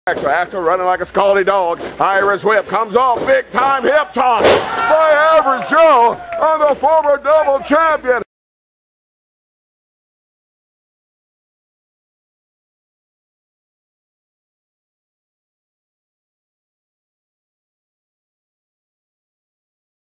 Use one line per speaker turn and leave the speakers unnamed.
Axel running like a scalded dog. Irish whip comes off. Big time hip toss by Average Joe on the former double champion.